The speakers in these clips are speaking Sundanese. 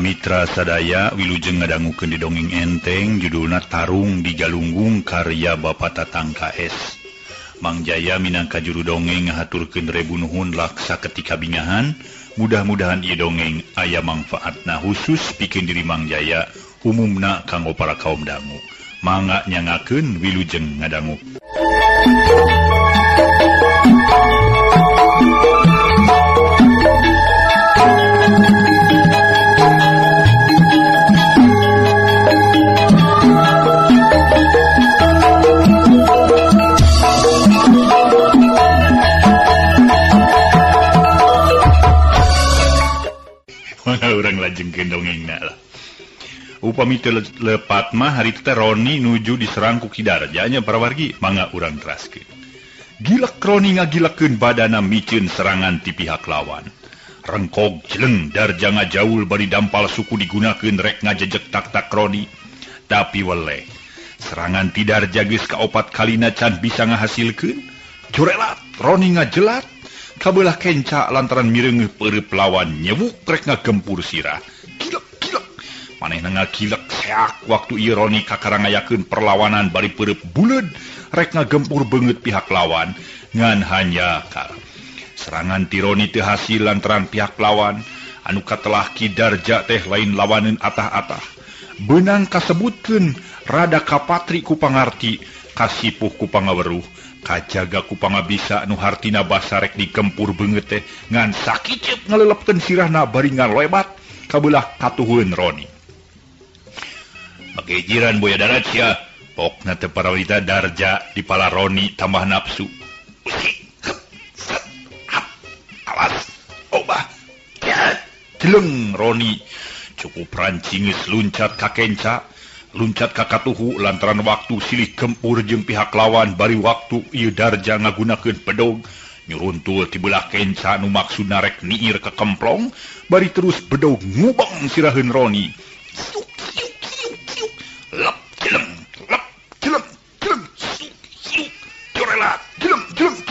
Mitra sadaya wilujeng ngadangukeun didongeng enteng judulna Tarung di Galunggung karya Bapak Tatang KS. Mang Jaya minangka juru dongeng ngahaturkeun rebu nuhun laksa ketika bingahan. Mudah-mudahan ieu dongeng aya manfaatna khusus pikeun diri Mang Jaya umumna kanggo para kaum dangu. Mangga nyangakeun wilujeng ngadangu. Orang lajengkeun dongengna lah. Upami teu lepat mah hari teh Roni nuju diserang ku Ki Darja nya para wargi, mangga urang teraskeun. Gilek Roni ngagilekeun badana miceun serangan ti pihak lawan. Rengkog jeleng Darja ngajaul bari dampal suku digunakeun rek ngajejek tak-tak Roni. Tapi weleh, serangan ti Darja geus kaopat kalina can bisa ngahasilkeun. Jorelat Roni ngajelat kabelah kenca lantaran mireungeuh peureup lawan nyewuk rek ngagempur sirah. Gilek manehna ngagilek seak waktu ieu Roni kakarangayakeun perlawanan bari peureup buleud rek ngagempur beungeut pihak lawan ngan hanyakal. Serangan ti Roni teu hasil lantaran pihak lawan anu katelah Ki Darja teh lain lawaneun atah-atah. Beunang kasebutkeun rada kapatri ku pangarti, kasipuh ku pangaweruh, kajaga ku pangabisa nu hartina basa rek digempur beungeut teh ngan sakicep ngalelepkeun sirahna bari ngalebat kabelah katuhun Roni. Pakejiran boya darat sia, pokna teu parawita Darja dipala Roni tambah nafsu. Awas, obah, jeleng Roni cukup rancingeus luncat ka kenca, luncat ka katuhu lantaran waktu silih gempur jeung pihak lawan bari waktu ieu Darja ngagunakeun pedog nyuruntul ti belah kenca nu maksudna rek niir ka kemplong bari terus bedog ngubang siraheun Roni. Lep jeleng jorelat jeleng.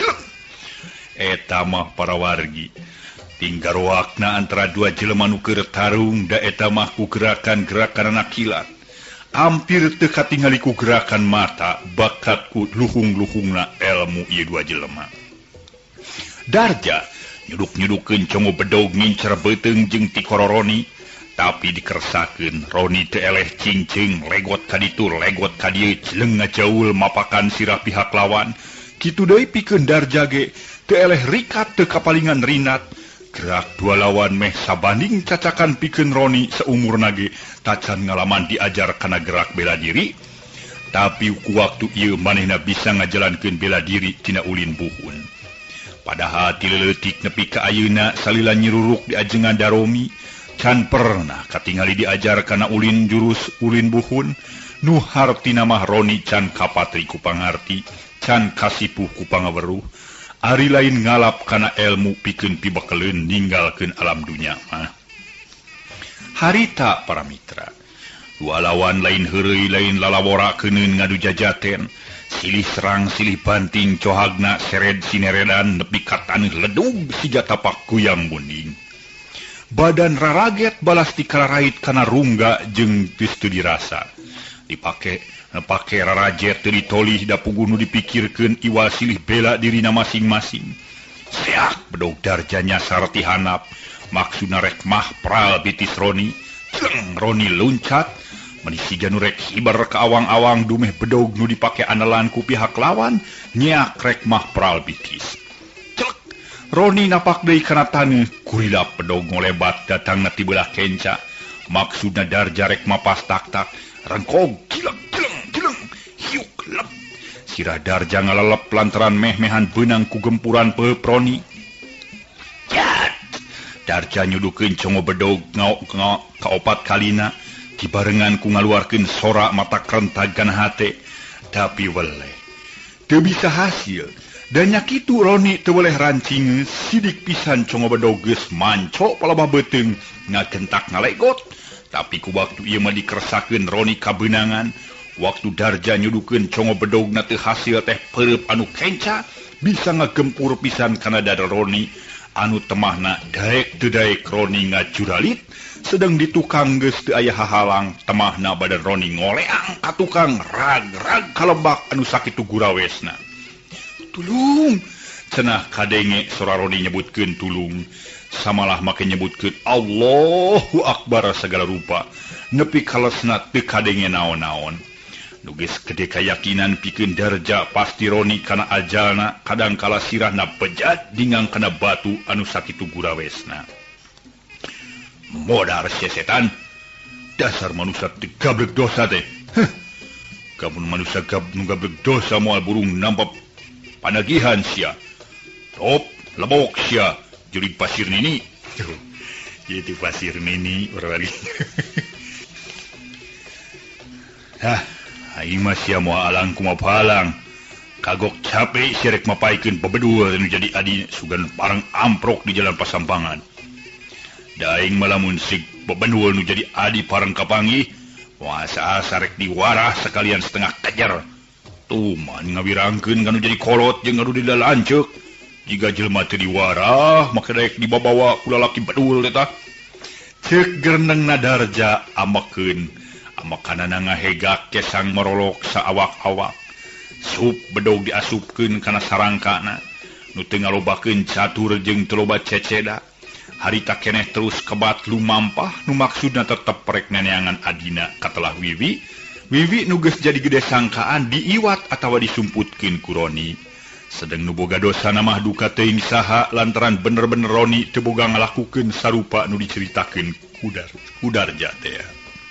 Eta mah para wargi tinggal wakna antara dua jelema nu keur tarung da eta mah ku gerakan-gerakan anak kilat. Hampir teu katingali ku gerakan mata bakat ku luhung-luhungna ilmu ieu dua jelema. Darja nyuduk-nyudukeun congo bedog ngincer beuteung jeung ti kororoni, tapi dikersakeun Roni teu eleh cingcing legot ka ditu legot ka dieu jeleng ngajaul mapakan sirah pihak lawan. Kitu deui pikeun Darja ge teu eleh rikat teu kapalingan rinat. Gerak dua lawan meh sabanding cacakan pikeun Roni seumurna ge tacan ngalaman diajar kana gerak bela diri. Tapi ku waktu ieu manehna bisa ngajalankeun bela diri tina ulin buhun. Padahal ti leutik nepi ka ayeuna salila nyiruruk di ajengan Daromi can pernah katingali diajar kana ulin jurus ulin buhun nu hartina mah Roni can kapatri ku pangarti, can kasipuh ku pangaweruh. Ari lain ngalap kana ilmu pikeun pibekeleun ninggalkeun alam dunya mah. Harita para mitra, dua lawan lain heureuy lain lalaworakeun ngadu jajaten, silih serang silih banting cohagna sered sineredan nepi ka taneuh ledug siga tapak kuyang munding. Badan raraget balas dikararait kana rungga jeung geus teu dirasa. Dipake rarajet teu ditolih da pugunu dipikirkeun iwal silih bela dirina masing-masing. Seak bedog Darja nyasar ti hanap, maksudna rek mah pral bitis Roni. Jeleng Roni luncat, manisiga nu rek hibar ka awang-awang dumeh bedog nu dipake andalan ku pihak lawan, nyeak rek mah pral bitis. Celek, Roni napak deui kana taneuh, kurilap bedog ngolebat datangna ti belah kenca. Maksudna Darja rek mapas tak-tak, rengkog jeleng hiuk lep. Sirah Darja ngalelep lantaran meh-mehan beunang ku gempuran peueup Roni. Jat! Darja nyudukeun congo bedog kaopat kalina dibarengan ku ngaluarkeun sora mata krentag kana hate. Tapi weleh teu bisa hasil. Dan nyakitu Roni teu weleh rancing sidik pisan congo bedog geus manco palabah beuteung ngagentak ngalegot. Tapi ku waktu ieu mah dikersakeun Roni kabeunangan, waktu Darja nyudukeun congo bedogna teu hasil teh peureup anu kenca bisa ngagempur pisan kana dada Roni anu temahna daek teu daek Roni ngajuralit sedang ditukang geus teu aya hahalang temahna badan Roni ngoleang ka tukang rag-rag kalebak anu sakitu gurawesna. Tulung cenah kadenge sora Roni nyebutkeun tulung samalah make nyebutkeun Allahu Akbar segala rupa nepi kalesna teu kadenge naon-naon. Nu geus gede kayakinan pikeun darja pasti Roni kana ajalna kadangkala sirahna bejat dingang kana batu anu sakitu gurawesna. Modar sia setan, dasar manusia teu gablek dosa teh. Kamun manusia nu gablek dosa moal burung nampak panagihan sia. Top lebok sia jadi pasir nini. Itu pasir nini urang. Aing mah sia moal alang kumaha palang. Kagok capek sia rek mapaikeun pabedua anu jadi adi sugan parang amprok di jalan Pasampangan. Daing malamun sig bebenul nu jadi adi parang kapangi asa-asa rek diwarah sekalian setengah kejar tuman ngawirangkeun kanu jadi kolot jeung anu didalanceuk jiga jelema teu diwarah maka daek dibabawa ku lalaki bedul eta ceuk gerenengna darja amakeun amakanana ngahegak kesang merolok saawak-awak sup bedog diasupkeun kana sarangkana nu teu ngalobakeun catur jeung teu loba ceceda. Harita keneh terus kebat lumampah nu maksudna tetep rek neneangan adina katelah Wiwi nu geus jadi gede sangkaan diiwat atawa disumputkeun ku Roni. Sedeng nu boga dosa mah duka teuing saha lantaran bener-bener Roni teu boga ngalakukeun sarupa nu diceritakeun ku Darja teh.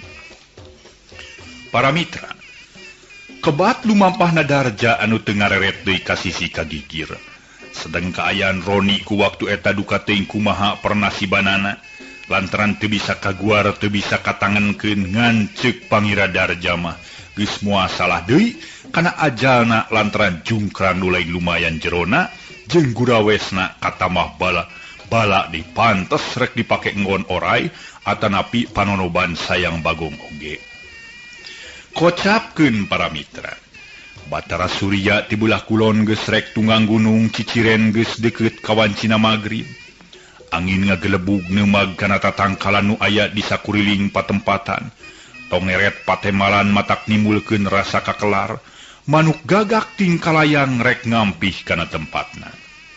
Para mitra, kebat lumampahna Darja anu teu ngareret deui ka sisi kagigir. Sedang kaayaan Roni ku waktu eta duka teuing kumaha pernasibanana lantaran teu bisa kaguar teu bisa katangenkeun ngan ceuk Pangira Darja mah geus moal salah deui kana ajalna lantaran jungkran nu lain lumayan jerona jeung gurawesna katamah bala dipantes rek dipake nggon oray atanapi panonoban sayang bagong oge. Kocapkeun para mitra, Batara Surya ti belah kulon geus rek tunggang gunung Ciciren geus deukeut ka wancina magrib. Angin ngagelebug neumag kana tatangkalan nu aya di sakuriling patempatan. Tongeret patemalan matak nimulkeun rasa kakelar. Manuk gagak tingkalayang rek ngampih kana tempatna.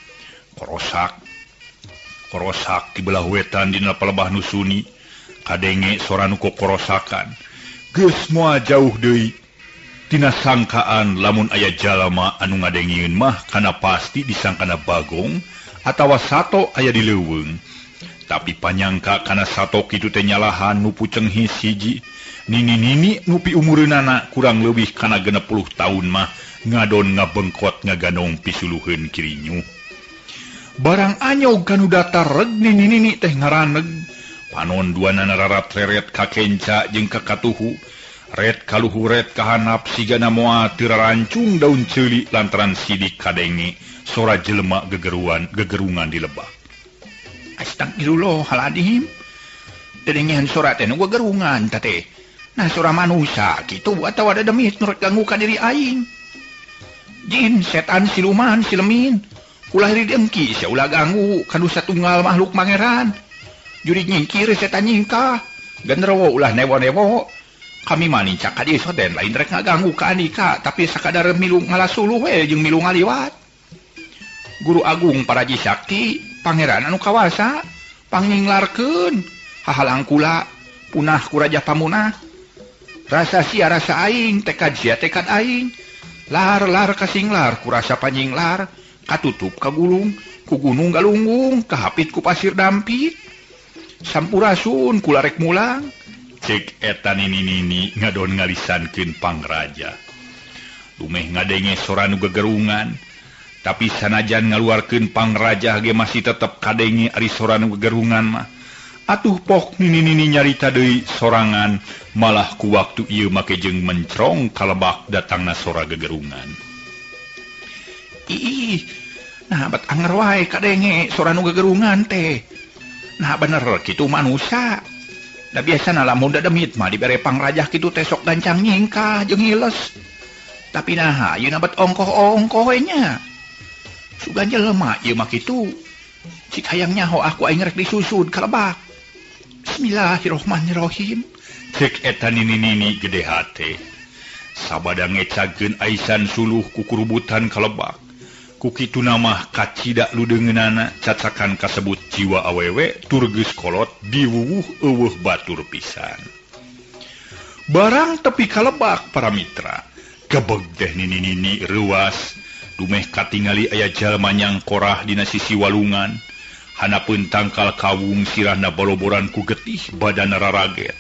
Korosak ti belah wetan dina palebah nu suni. Kadenge sora nu kokorosakan. Geus moal jauh deui. Tina sangkaan lamun aya jalma anu ngadengieun mah kana pasti disangkana bagong atawa sato aya di leuweung. Tapi panyangka kana sato kitu teh nyalahan nu puceng hiji nini nupi umureunana kurang leuwih kana 60 taun mah ngadon ngabengkot ngaganong pisuluheun kirinyu. Barang anyog kanu datar reg nini teh ngaraneg panon duanana rarat reret ka kenca jeung ka katuhu. Red kaluhuret kahanap sigana moal teu rancung daun ceuli lantaran sidik kadenge sora jelema gegerungan di lebah. Astagfirullahaladzim. Dedengehan sora teh nu gegerungan teh. Nah sora manusia kitu atawa ada demit nu rek ganggu ka diri aing. Jin, setan, siluman, silemin. Ulah didengki sia ulah ganggu kanu satunggal makhluk pangeran. Juri nyingkir setan nyingkah. Genderowo ulah newo-newo. Kami manicak ka dieu den lain rek ngaganggu ka andika tapi sakadar milu ngalasuluh we jeung milu ngaliwat. Guru Agung Paraji Sakti pangeran anu kawasa panginglarkeun hahalang kula punah ku Raja Pamunah. Rasa sia rasa aing tekad sia tekad aing lar kasinglar ku rasa panyinglar katutup ka gulung ku gunung galunggung kahapit ku pasir dampit sampurasun kula rek mulang. Cek eta nini ngadon ngalisankeun Pangraja. Lumeh ngadenge sora nu gegerungan, tapi sanajan ngaluarkeun Pangraja ge masih tetep kadenge ari sora nu gegerungan mah. Atuh pok nini nyarita deui sorangan, malah ku waktu ieu make jeung mencrong kalebak datangna sora gegerungan. Ih, nah bet anger wae kadenge sora nu gegerungan teh. Nah bener kitu manusia. Da biasana lamun da demit mah dibere Pangraja kitu teh sok gancang nyingkah jeung hiles. Tapi nah ayeuna bet ongkoh-ongkoh we nya. Sugan jelema ieu mah kitu. cik hayang nyaho aku aing rek disusun ka lebak. Bismillahirrahmanirrahim. Cek eta nini gede hate. Sabada ngecageun Aisan suluh kukurubutan ka lebak. Kukitu nama kacida ludeungeunana cacakan kasebut jiwa awewe tur geus kolot diwuwuh eueuh batur pisan. Barang tepi ka lebak para mitra. Gebeg teh nini reuas dumeh katingali aya jalma nyangkorah dina sisi walungan. Hanapeun tangkal kawung sirahna boloboran ku getih badan raraget.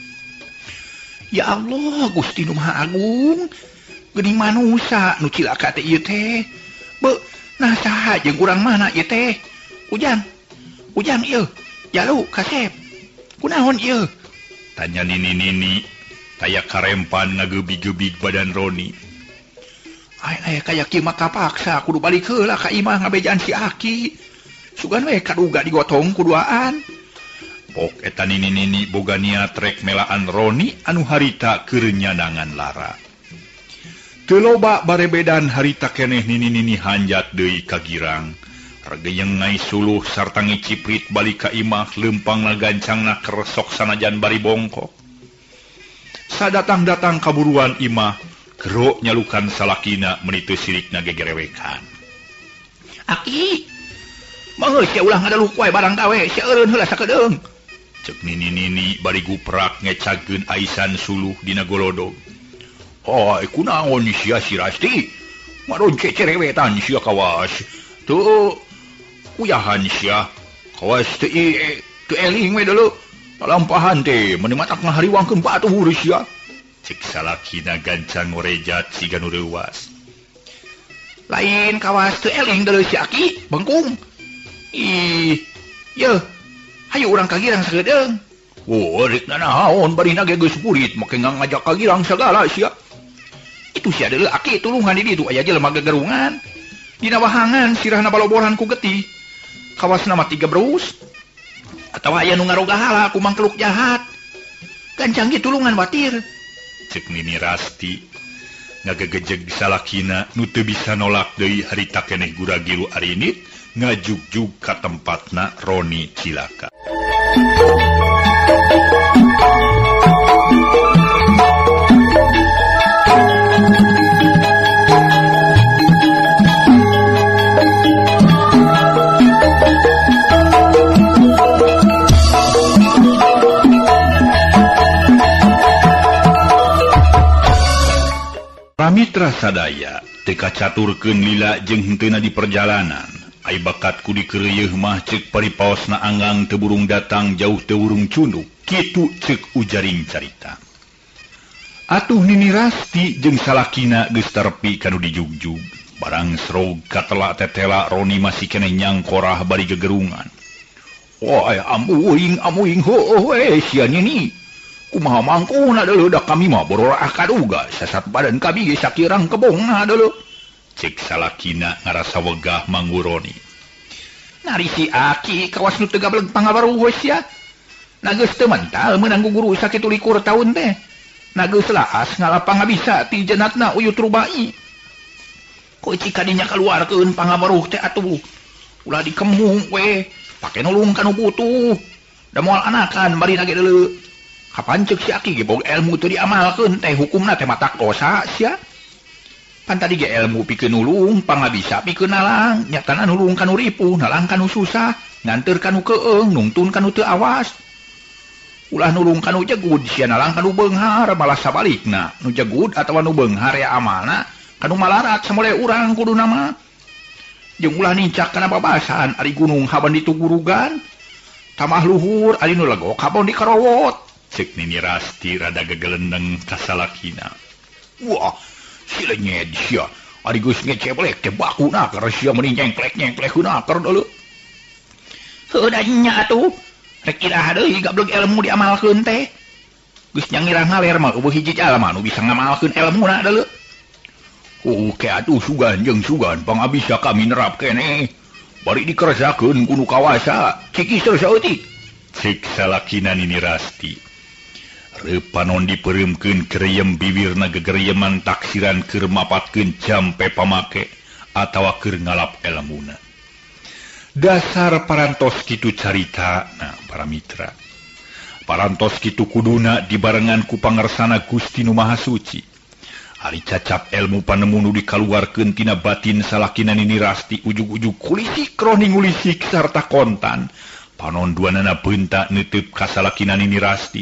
Ya Allah Gusti Nu Maha Agung, geuning manusa nu cilaka teh ieu teh. Beuh, nah saha jeung urang mana ieu teh? Ujang ieu, jalu kasep. Kunaon ieu? Tanya nini taya karempan ngagebig-gebig badan Roni. Aya kaya kieu mah kapaksa kudu balik heula ka imah ngabejaan si Aki. Sugan we kaduga digotong ku duaan. Pok eta nini boga niat rek melaan Roni anu harita keur nyadangan lara. Teu loba barebedan harita keneh nini hanjat deui ka girang. Regeyengai suluh sarta ngiciprit balik ka imah leumpangna gancangna keresok sanajan bari bongkok. Sadatang-datang kaburuan imah gero nyalukan salakina menitu sirikna gegerewekan. Aki, mangeuy sia ulah ngadaluh wae barang dawe sia eureun heula sakedeung. Cek nini bari guprak ngecageun Aisan suluh dina golodog. Hai kunaon sia si Rasti? Maron cecerewetan sia kawas. Teu uyahan sia. Kawas teu eling we deuleu. Lampahan teh meuni matak ngahariwangkeun batur sia. Cek salakina gancang ngorejat siga nu reuwas. Lain kawas teu eling deuleu si Aki, bengkung. Yeuh. Hayu urang ka girang sagedeung. Rek naon bari na geus kulit make ngajak ka girang sagala sia. Itu sia deuleu Aki tulungan di ditu aya jelema gegerungan. Dina wahangan sirahna baloboran ku getih. Kawasna mah 3 brus. Atawa aya nu ngarogahala ku mangkeluk jahat. Gancang ge tulungan watir. Cek Nini Rasti ngagegejeg salakina nu teu bisa nolak deui harita keneh gura-giru arinit ngajugjug ka tempatna Roni cilaka. Pramitra sadaya teka caturkeun lila jeung henteuna di perjalanan. Ai bakat ku dikeureuh mah ceuk paripaosna anggang teu burung datang jauh teu urung cunduk. Kitu ceuk ujaring carita. Atuh Nini Rasti jeung salakina geus tarpi kanu dijugjug. Barang srog katela tetela Roni masih keneh nyangkorah bari gegerungan. Wah amuing heuh sia Nini. Kumaha mangkuna deuleu da kami mah bororah kaduga sasat badan kami ge sakirang kebongna deuleu. Cek salakina ngarasa wegah manguroni. Nari si Aki kawas nu teu gableng pangabaruh we sia. Nageus teu mental meunang guguru sakitu likur taun teh. Nageus laas ngalapang bisa ti jenatna Uyut Rubai. Ku cika dinya kaluarkeun pangabaruh teh atuh. Ulah dikemung we, pake nulung kanu butuh. Da moal anakan bari nage deuleu. Kapan cek si Aki ge boga ilmu teu diamalkeun teh hukumna teh matak dosa sia. Pan tadi ge ilmu pikeun nulung, pangabisa pikeun nalang, nyatana nulung kanu ripuh, nalang kanu susah, nganteur kanu keung, nungtun kanu teu awas. Ulah nulung kanu jegud sia nalang kanu beunghar, malah sabalikna, nu jegud atawa nu beunghar ya amalna, kanu malarat samole urang kuduna mah. Jeung ulah nincak kana babasan ari gunung haban ditugurugan, tamah luhur ari nu legok habon dikarowot. Cek Nini Rasti rada gegelendeng ka salakina. Wah, si lenyed sia. Ari geus ngeceblek teh bakuna keur sia meuni nyengklek-nyengklek heunaker deuleu. Heuh da nya atuh. Rek iraha deui gablek ilmu diamalkeun teh. Geus nyangirang ngaler mah eueuh hiji jalma nu bisa ngamalkeun ilmuna deuleu. Ke atuh sugan jeung sugan pangabisa kami nerap keneh. Bari dikeresakeun ku nu kawasa. Cikiseur saeutik. Cek salakina Nini Rasti. Repanon dipereumkeun kereiem bibirna gegerieman taksiran keur mapatkeun jampe pamake atawa keur ngalap elmuna. Dasar parantos kitu carita para mitra. Parantos kitu kuduna dibarengan ku pangersana Gusti Nu Maha Suci. Ari cacap ilmu panemu nu dikaluarkeun tina batin salakina Nini Rasti ujug-ujug kulisik kroning ulisik sarta kontan. Panonduanana beunta neuteub ka salakina Nini Rasti.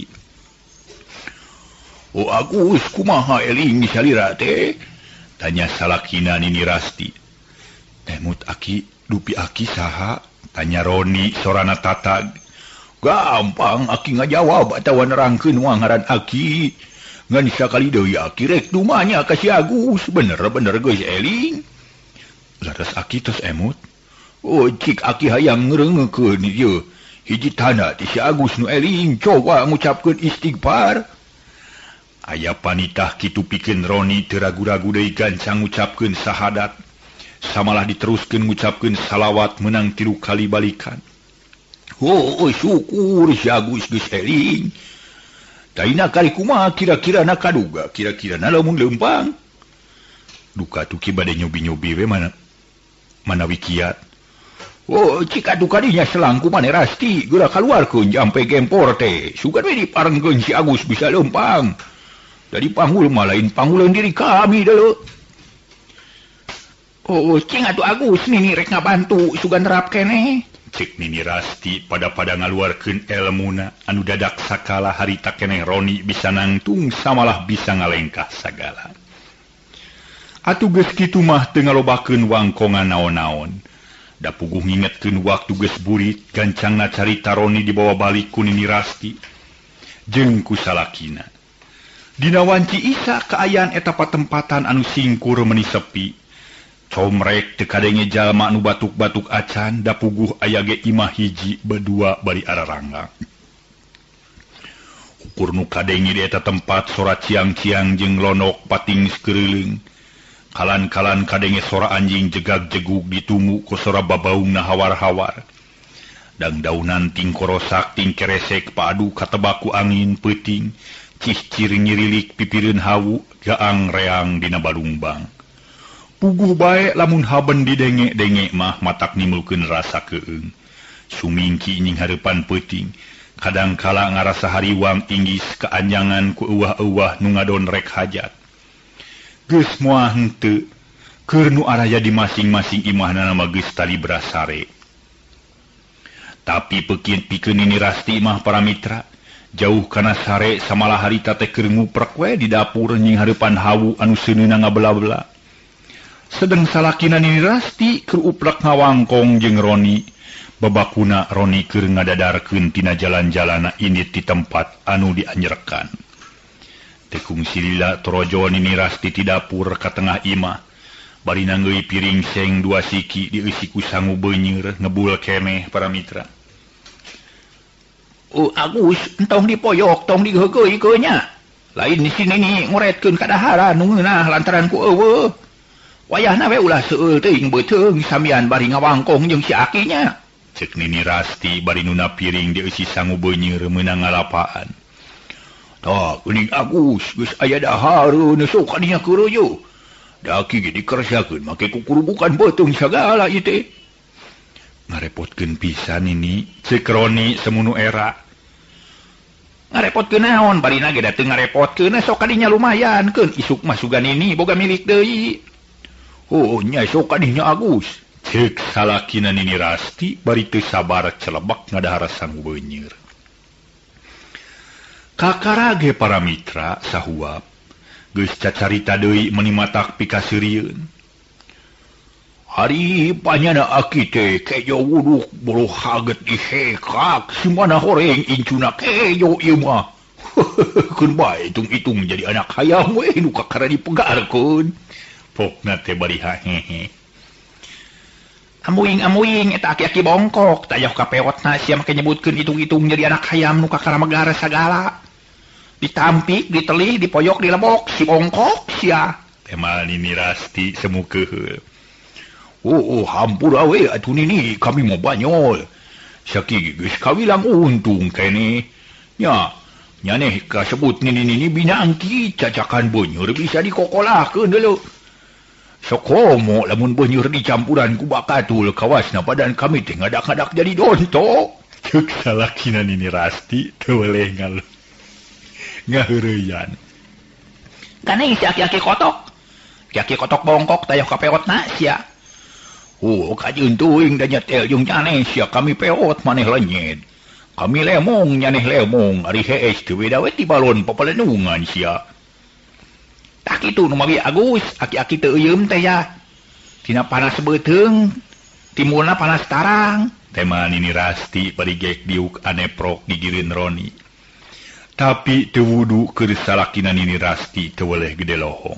"Oh Agus, kumaha eling salira teh?" tanya salakina Nini Rasti. "Temut aki, dupi aki saha?" tanya Roni sorana tatag. "Gampang aki ngajawab atawa nerangkeun ngaran aki. Ngan sakali deui aki rek dumanya ka si Agus, bener-bener geus eling." "Laras aki tos emut?" "Oh cik aki hayang ngeureungeun ieu. Hiji tanda ti si Agus nu eling, coba ngucapkeun istighfar." Aya panitah kitu pikeun Roni teu ragu-ragu deui gancang ngucapkeun sahadat. Samalah diteruskeun ngucapkeun salawat menang 3 kali balikan. "Oh syukur si Agus geus eling. Daina kali kumaha kira-kira na kaduga, kira-kira na lamun leumpang." Duka tuki bade nyobi-nyobi we manawi kiat. "Oh cik atuh kadinya selangku mane Rasti geura kaluarkeun jampe gempor teh. Sugan we diparengkeun si Agus bisa leumpang. Dari panggul mah lain panggulan diri kami dulu." "Oh cing atuh Agus Nini rek ngabantu sugan nerap keneh," cek Nini Rasti pada ngaluarkeun elmuna anu dadak sakala harita keneh Roni bisa nangtung samalah bisa ngalengkah sagala. Atuh geus kitu mah teu ngalobakeun wangkongan naon-naon. Da puguh ngingetkeun waktu geus burit gancangna carita Roni dibawa balik ku Nini Rasti jeung ku salakina. Dina wanci Isa kaayaan eta patempatan anu singkur meuni sepi. Comrek teu kadenge jalma anu batuk-batuk acan da puguh aya ge imah hiji berdua bari ararangga. Ukur nu kadenge di eta tempat sora ciang-ciang jeung lonok pating sakeureuleung. Kalan-kalan kadenge sora anjing jegag-jegug ditumu ku sora babaungna hawar-hawar. Dangdaunan ting korosak ting keresek paadu katebak ku angin peuting. Cicir nyirilik pipireun hawu gaang reang dina balungbang. Puguh bae lamun haben didenge-denge mah matak nimulkeun rasa keung. Sumingki ning hareupan peuting, kadangkala ngarasa hariwang inggis kaanjangan ku euwah-euwah nu ngadon rek hajat. Geus moal henteu, keur nu araya di masing-masing imahna mah geus tali brasare. Tapi pikeun Nini Rasti mah para mitra, jauh kana sare samalah harita teh keur nguprek we di dapur nying hareupan hawu anu seuneuna ngabela-bela. Sedeng salakina Nini Rasti keur uplek ngawangkong jeung Roni. Babakuna Roni keur ngadadarkeun tina jalan-jalana indit di tempat anu dianjerkan. Tekung silila torojo Nini Rasti ti dapur ka tengah imah. Bari nanggeui piring seng 2 siki dieusi ku sangu beunyeur ngebul keneh para mitra. "Oh Agus, entong dipoyok, tong digeugeuy keun nya. Lain di sini ni ngoretkeun kadaharan nu ngeunah lantaran ku eueuh. Wayahna we ulah seueul teuing beuteung samian bari ngawangkong jeung si akinya," cek Nini Rasti bari nuna piring dieusi sangu beunyeur meunang ngalapaan. "Tah, geuning Agus, geus aya dahareun sok kadinya keureuyo. Daki ge dikerjakeun make kukurubukan beuteung sagala ieu teh." "Ngarepotkeun pisan ini," cek Roni semunu era. "Ngarepotkeun naon, barina ge da teu ngarepotkeun sok kadinya lumayan keun isuk mah sugan ini boga milik deui." "Oh nya sok kadinya Agus," cek salakina Nini Rasti bari teu sabar celebak ngadahar sangu beunyeur. Kakarage para mitra sahuap geus cacarita deui meuni matak pikaseurieun. "Hari panyana aki teh kejo wuduk bolo haget dihekak simana horeng incuna kejo ieu mah. Keun bae itung-itung jadi anak hayam we nu kakara dipegarkeun," pokna teh bari hahehe. Amuing eta aki-aki bongkok tayah kapeotna sia make nyebutkeun itung-itung jadi anak hayam nu kakara megara sagala. Ditampik, ditelih, dipoyok, dilebok si bongkok sia. Temal Nini Rasti semu keheul. "Oh hampura we atuh Nini, kami mau banyol. Saki geus kawilang untung kene. Nya nyaneh kasebut Nini binangki cacakan beunyeur bisa dikokolahkeun deuleu. Sokomo lamun benyur dicampuran ku bakatul kawasna badan kami teh ngadak-ngadak jadi donto. Cek salakina Nini Rasti teu weleh ngaheureyan. Kana si aki-aki kotok. Aki kotok bongkok tayah ka peotna sia. Kajeun teuing da nyetel jeung caneh sia kami peot maneh lenyet. Kami lemong nyaneh lemong ari hees teu beda we ti balon papalenungan sia. Tak kitu nu mami Agus, aki-aki teu eyeum teh ya. Tina panas beuteung, timbulna panas tarang. Tema Nini Rasti parigek diuk aneprok gigireun Roni. Tapi teu wudu keur salakina Nini Rasti teu weleh gede lohong.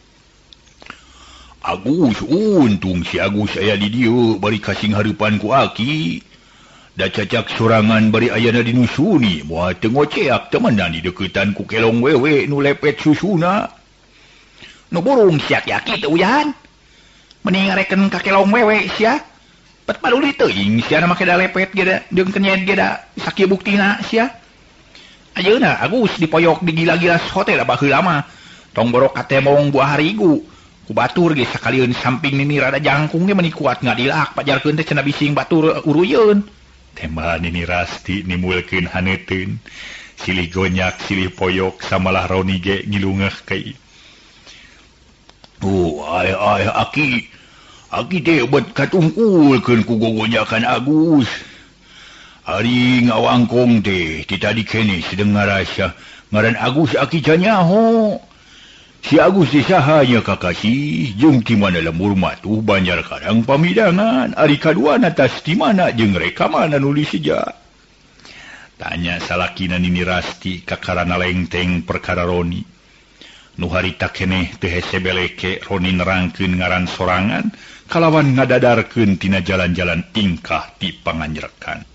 Agus, untung si Agus aya di dieu bari kasing hareupan ku Aki. Da cacak sorangan bari ayana dinusuni, moal teu ngoceak temenan di deukeutan ku kelong wewe nu lepet susuna. Nu burung si aki-aki teu uyan. Mending ngareken ka kelong wewe sia. Pat paduli teuing sia na make da lepet geda jeung kenyet geda sakieu buktina sia. Ayeuna Agus dipoyok di gila-gilas hotel baheula mah. Tong borok katemong buah harigu. Ku batur ge sakalieun samping Nini rada jangkung ge meuni kuat ngadilak pajarkeun teh cenah bising batur uruyeun. Tema Nini Rasti nimulkeun haneuteun. Silih gonyak silih poyok samalah Roni ge ngilungeh kei. Aki teh bet katungkulkeun ku gogonyakan Agus. Ari ngawangkong teh ti tadi kene sedengar asa ngaran Agus Aki janyaho. Si Agus teh sahanya kakasih jeung ti mana lembur matuh banjar kadang pamidangan. Ari kaduana tas ti mana jeung reka mana nulis saja. Tanya salakina Nini Rasti kakarana lengteng perkara Roni. Nu harita keneh teu hese beleke Roni nerangkeun ngaran sorangan kalawan ngadadarkeun tina jalan-jalan tingkah ti panganyrekan.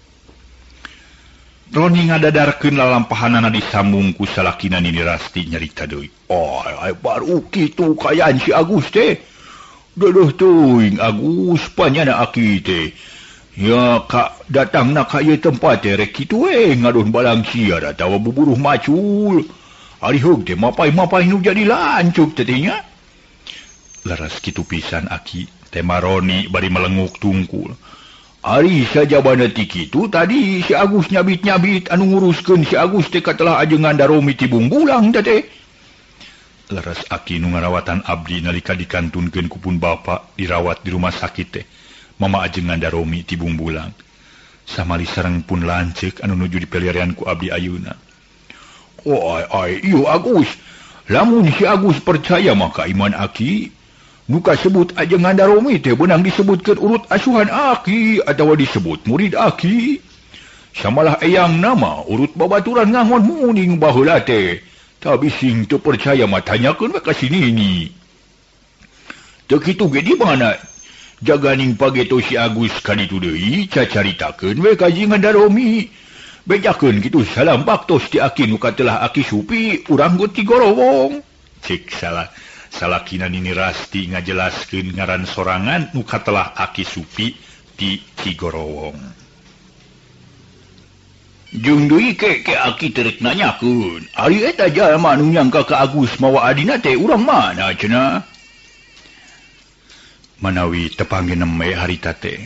Roni ngadadarkeun lalampahanana disambung ku salakina Nini Rasti nyarita deui. Baru kitu kayaan si Agus teh. Deuh teuing Agus panyana Aki teh. Ya kak datangna ka ieu tempat teh rek kitu we ngadon balang sia da tawa buburuh macul. Ari heug teh mapai-mapai nu jadi lancuk teh nya. Laras kitu pisan Aki, tema Roni bari melenguk tungkul. Ari sajabana ti kitu tadi si Agus nyabit-nyabit anu nguruskeun si Agus teh katelah ajengan daromi ti bungbulang teh. Laras Aki nu ngarawatan abdi nalika dikantunkeun ku pun bapa dirawat di rumah sakit teh. Mama ajengan daromi ti bungbulang. Samali sareng pun lanceuk anu nuju dipelirian ku abdi ayeuna. Iyo Agus, lamun si Agus percaya maka iman Aki, nuka sebut ajengan daromi teh benang disebutkeun urut asuhan Aki atawa disebut murid Aki. Samalah eyang nama urut babaturan ngangon muning baheula teh. Tapi sing teu percaya mah tanyakeun we ka si Nini. Teu kitu ge di mana jaganing pageto si Agus ka ditu deui cacaritakeun we ka ajengan daromi. Bejakeun kitu salampak tos ti Aki nu katelah Aki Supi urang gut ti gorowong. Cek salakina Nini Rasti ngajelaskeun ngaran sorangan nu katelah Aki Supi ti Cigorowong. Jeung deui ke Aki terek nanyakeun, ari eta jalma nu nyangka ka Agus mawa adina teh urang mana cenah? Manawi tepanggenem we harita teh.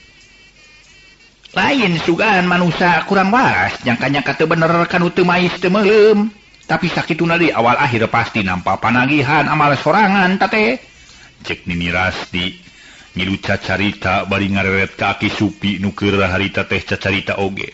Lain sugaan manusia kurang waras, nyangka-nyangka teu bener kanu teu mais teu meuleum. Tapi sakituna deui awal akhir pasti nampa panagihan amal sorangan tate. Cek Nini Rasti ngilu cacarita bari ngareret ka Aki Supi nu keur harita teh cacarita oge.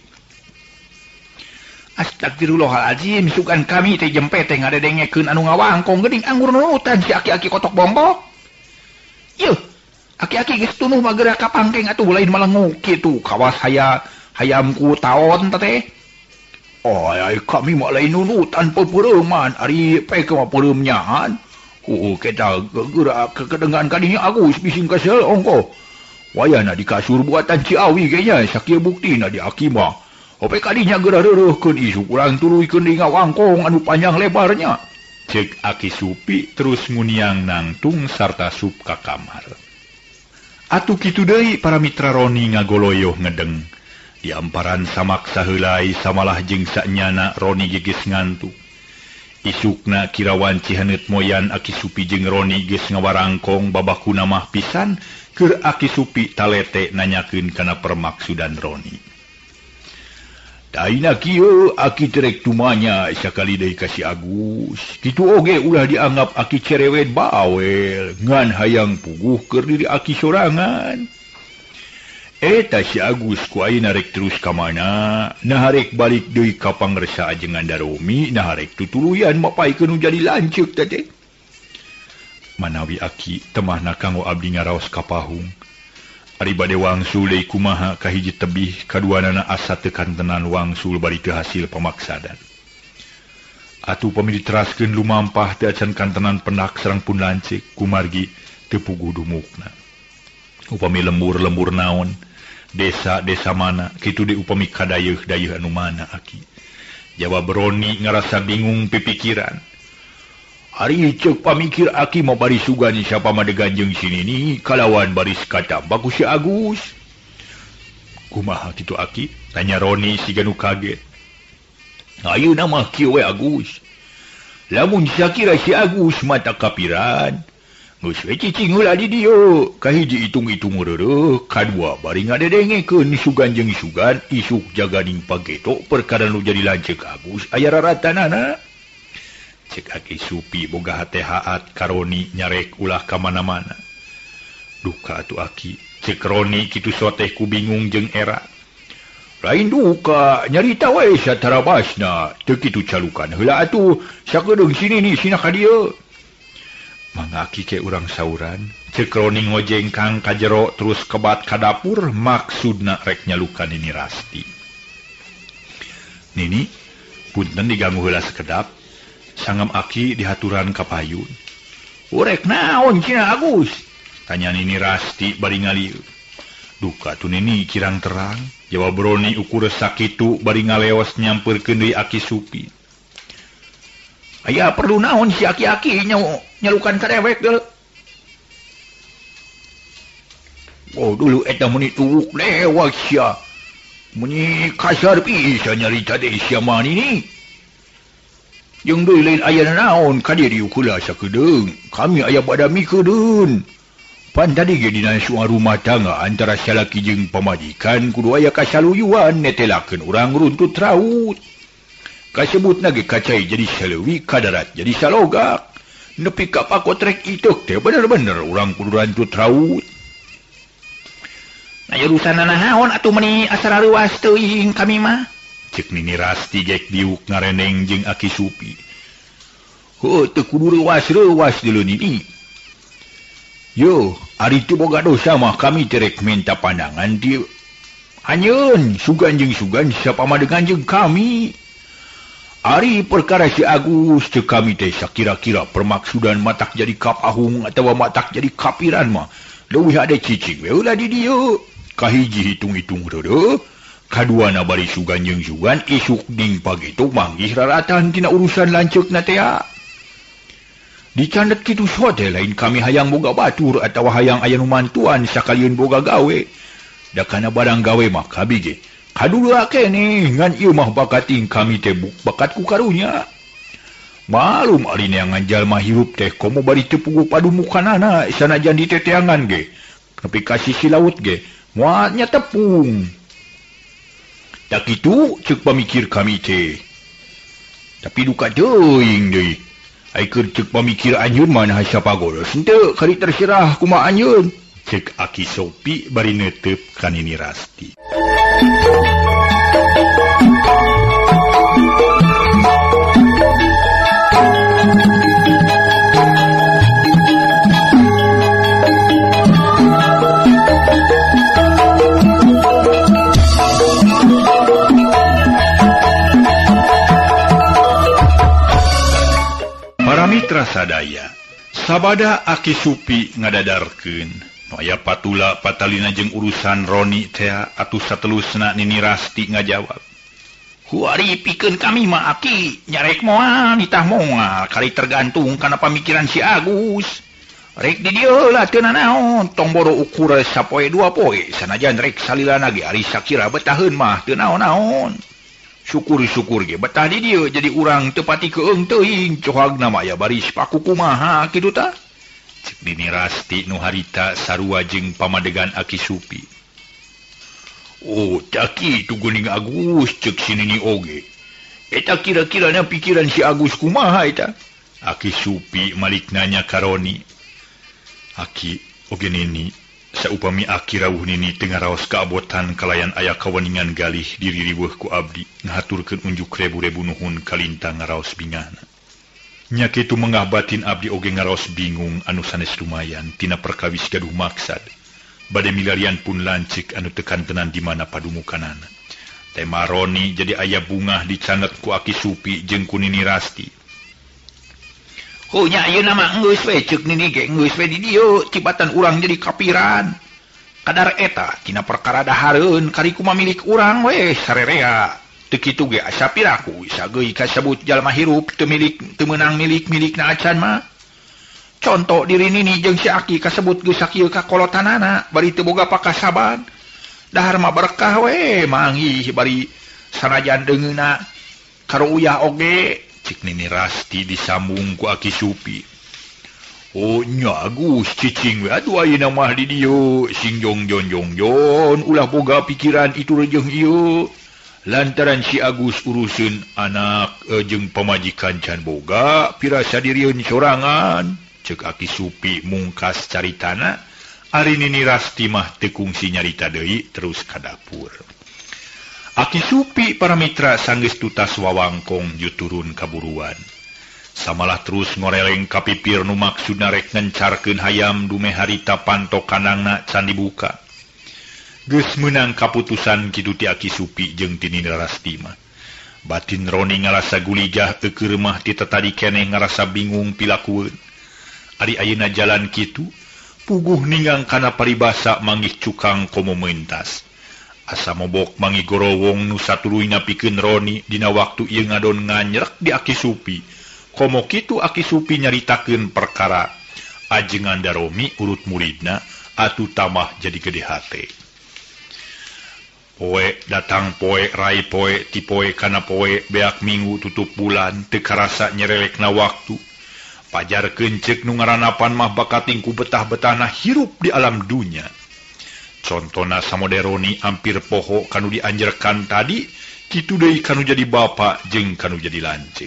Astagfirullahalazim, sugan kami teh jempe teh ngadedengekeun anu ngawangkong geuning anggur nunutan si aki-aki kotok bombok. Yuh, aki-aki geus tunuh mah geura ka pangkeng atuh lain malenguk kitu kawas hayam ku taon teh. Kami mah lain nunutan peureumman ari peke mah peureum nyaan. Kita geura kedengan kadinya Agus bising kesel ongko. Wayana di kasur buatan Ciawi kayaknya sakieu buktina di Aki mah. Ope kadinya geura reureuhkeun isu kurang turuykeun di ngawangkong anu panjang lebarnya. Cek Aki Supi terus nguniang nangtung sarta sup ka kamar. Atuh kitu deui para mitra Roni ngagoloyoh ngedeng. Di amparan samak saheulai samalah jeung sanyana Roni geus ngantuk. Isukna Kirawan Cihaneut moyan Aki Supi jeung Roni geus ngawarangkong babakuna mah pisan keur Aki Supi talete nanyakeun kana permaksudan Roni. Daina kieu Aki terek tumanya sakali deui ka si Agus. Kitu oge ulah dianggap Aki cerewet bawel ngan hayang puguh keur diri Aki sorangan. Eta si Agus ku ayeuna rek terus ka mana? Naharek balik deui ka pangresa jeung Andaromi, naharek tutuluyan mapaikeun nu jadi lanceuk teh. Manawi Aki temahna kanggo abdi ngaraos ka pahung. Ari bade wangsul deui kumaha kahiji tebih, kaduanana asa teu kantenan wangsul bari teu hasil pamaksadan. Atuh pami diteraskeun lumampah teu acan kantenan pendak sareng pun lancik, kumargi teu puguh dumukna. Upami lembur-lembur naon, desa-desa mana, kitu di upami kadayeuh-dayeuh anu mana Aki. Jawab Roni ngarasa bingung pipikiran. Ari ceuk pamikir Aki mau bari sugani siapa madegan jeung sini ni kalawan baris kata bagus si Agus. Kumaha kitu Aki? Tanya Roni siga nu kaget. Ayeuna mah kieu we Agus. Lamun sakira si Agus mata kapiran. Geus we cicing heula di dieu, kahiji itung-itung reureuh, kadua bari ngadedengekeun sugan jeung sugan isuk jaganing pageto perkara nu jadi lanceuk Agus aya raratanana. Cek Aki Supi boga hate haat karoni nyarek ulah ka mana-mana. Duka atuh Aki, cek Roni kitu soteh ku bingung jeung era. Lain duka, nyarita wae satarabasna, teu kitu calukan heula atuh sakedeung sini ni sina ka dieu. Mangaki ke urang sauran, cek Roni ngojengkang ka jero terus kebat ka dapur maksudna rek nyalukan Nini Rasti. Nini, punten diganggu heula sakedap, sangam Aki dihaturan ka payun. Urek naon cina Agus? Tanya Nini Rasti bari ngalieu. Duka tu Nini kirang terang, jawab Roni ukur sakitu bari ngaleos nyampeurkeun deui Aki Supi. Aya perlu naon si Aki-Aki nyalukan karewek deh. Oh dulu eta meni tuluk lewat sia. Meni kasar pisan nyarita deui sia mah ini. Jeung deui lain aya naon ka dieu diukula sakedeung. Kami aya bada mikeun. Pan tadi ge dina suara rumah tangga antara salaki jeung pamajikan kudu aya kasaluyuan netelakeun urang runtut raut. Kasebut nage kacai jadi salewi, kadarat jadi salogak. Nepi ka pakotrek ituk teh bener-bener urang kudu rantut raut. Nah urusan naon atuh meni asal ruas teuing kami mah. Cek Nini Rasti gek diuk ngareneng jeung Aki Supi. Heuh teu kudu ruas-ruas deuleu Nini. Yo, ari teu boga dosa mah kami terek minta pandangan di anjeun sugan jeung sugan sapamadegan jeung kami. Ari perkara si Agus teu kami teh sakira-kira permaksudan matak jadi kapahung atawa matak jadi kapiran mah leuwih ade cicing we ulah di dieu. Kahiji hitung-hitung reureuh, kaduana bari sugan jeung sugan isuk ding pagitu manggih raratan tina urusan lanceukna teh. Dicandet kitu sote lain kami hayang boga batur atawa hayang aya nu mantuan sakalian boga gawe. Da kana barang gawe mah kabige kadua kene ngan ieu mah bakating kami teh bakat ku karunya. Malum ari neangan jalma hirup teh komo bari teu puguh padumukanana sanajan diteteangan ge. Nepi ka sisi laut ge moal nya tepung. Da kitu ceuk pamikir kami teh. Tapi duka teuing deui. Ai keur ceuk pamikir anjeun mah nah sapagolos henteu kari terserah kumaha anjeun. Cek Aki Supi bari neuteup ka Nini Rasti. Para mitra sadaya, sabada Aki Supi ngadadarkeun aya patula patalina jeung urusan Roni teh atuh satelusna Nini Rasti ngajawab. Huari pikeun kami mah Aki nyarek moal nitah moal kali tergantung kana pamikiran si Agus. Rek di dieu lah teu naon tong boro ukur sapoe dua poe sanajan rek salilana ge ari sakira betaheun mah teu naon-naon. syukur-syukur ge betah di dieu jadi urang teu pati keung teuing cohagna mah aya baris paku kumaha kitu tah. Cek Nini Rasti nu harita sarua jeung pamadegan Aki Supi. Oh, taki tu geuning Agus cek si Nini oge. Eta kira-kirana pikiran si Agus kumaha eta? Aki Supi malik nanya ka Roni. Aki oge Nini, saupami Aki rawuh Nini teu ngaraos kaabotan kalayan aya kaweningan galih diri riweuh ku abdi ngahaturkeun unjuk rebu-rebu nuhun ka Lintang ngaraos bingana. Nya kitu mengah batin abdi oge ngaraos bingung anu sanes lumayan tina perkawis gaduh maksad. Bade milarian pun lancik anu tekan tenan di mana padumukanana. Tema Roni jadi aya bungah dicanet ku Aki Supi jeung ku Nini Rasti. Oh nya ieu nama geus we ceuk Nini ge geus we di dieu cibatan urang jadi kapiran. Kadar eta tina perkara dahareun kari kumaha milik urang we sarerea. Teu kitu ge asa piraku sageui kasebut jalma hirup teu meunang milik-milikna acan mah. Contoh diri Nini jeung si Aki kasebut geus sakieu kakolotanana bari teu boga pakasaban. Dahar mah berkah we manggih bari sanajan deungeuna karo uyah oge cik Nini Rasti disambung ku Aki Supi. Oh nya Agus cicing we atuh ayeuna mah di dieu sing jong ulah boga pikiran itu jeung ieu. Lantaran si Agus urusin anak jeung pamajikan can boga pirasa dirieun sorangan cek Aki Supi mungkas caritana. Ari Nini Rasti mah teu kungsi nyarita deui terus ka dapur. Aki Supi para mitra sanggeus tutas wawangkong juturun kaburuan. Samalah terus ngoreleng ka pipir nu maksudna rek ngencarkeun hayam dume harita pantokanangna can dibuka. Geus meunang kaputusan kitu ti Aki Supi jeung ti Nini Rasti mah. Batin Roni ngarasa gulijah teu keur mah ti tadi keneh ngarasa bingung pilakueun. Ari ayeuna jalan kitu, puguh ninggang kana paribasa manggih cukang komo meuntas. Asa mobok manggih gorowong nu satuluyna pikeun Roni dina waktu ieu ngadon nganyerek di Aki Supi. Komo kitu Aki Supi nyaritakeun perkara ajengan Daromi urut muridna atuh tamah jadi gede hate. Poe datang poe rai poe ti poe kana poe beak minggu tutup bulan teu karasa nyerelekna waktu. Pajar kencek nu ngaranapan mah bakating ku betah-betahna hirup di alam dunya. Contona samoderoni hampir poho kanu dianjerkan tadi, kitu deui kanu jadi bapa jeung kanu jadi lanceuk.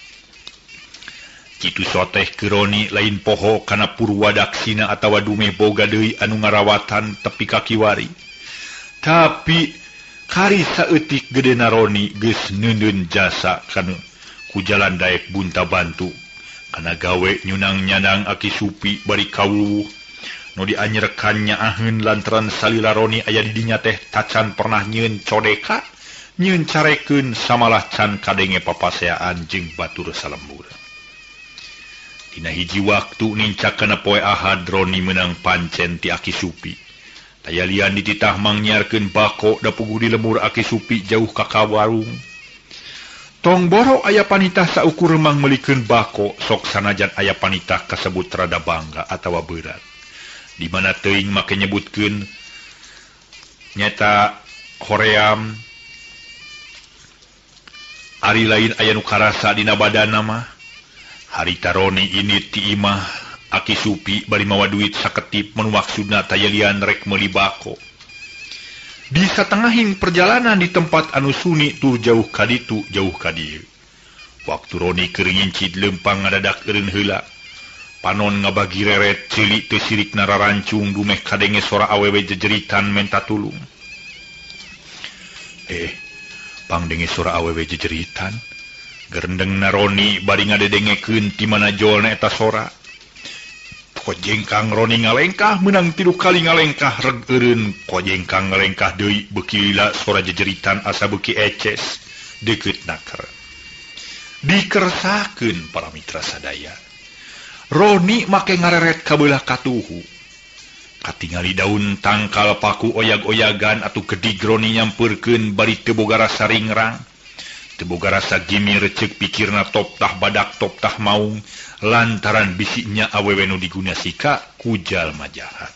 Kitu soteh keroni lain poho kana purwadaksina atawa dume boga deui anu ngarawatan tepi kakiwari. Tapi kari saeutik gedena Roni geus neundeun jasa kanu ku jalan daek bunta bantu kana gawe nyunang-nyanang Aki Supi bari kawuh nu dianyerekannya aheun lantaran salila Roni aya di dinya teh tacan pernah nyieun codeka nyieun carekeun samalah can kadenge papaseaan jeung batur salembur. Dina hiji waktu nincak kana poe Ahad Roni meunang pancen ti Aki Supi. Taya lian dititah mangnyiarkeun bako da puguh di lemur Aki Supi jauh ka kawarung. Tong boro aya panitah saukur mang melikeun bako sok sanajan aya panitah kasebut rada bangga atawa berat. Di mana teuing make nyebutkeun nyata hoream ari lain aya nu karasa dina badanna mah. Harita Roni ini ti imah Aki Supi bari mawa duit saketip mun maksudna taya lian rek meuli bako. Di satengahing perjalanan di tempat anu suni tur jauh kaditu jauh kadieu. Waktu Roni keur ngincid leumpang ngadadak eureun heula. Panon ngabagi reret ceulik teu sirikna rarancung dumeh kadenge sora awewe jejeritan menta tulung. Pangdenge sora awewe jejeritan. Gerendengna Roni bari ngadedengekeun ti mana jolna eta sora. Kojengkang Roni ngalengkah menang tilu kali ngalengkah reg eureun kojengkang ngalengkah deui beuki lila sora jejeritan asa beuki eces deukeut naker. Dikersakeun para mitra sadaya. Roni make ngareret ka beulah katuhu. Katingali daun tangkal paku oyag-oyagan atuh gedig Roni nyampeurkeun bari teu boga rasa ringrang. Teu boga rasa gimir ceuk pikirna toptah badak toptah maung. Lantaran bisiknya awewe nu digunasika ku jalma jahat.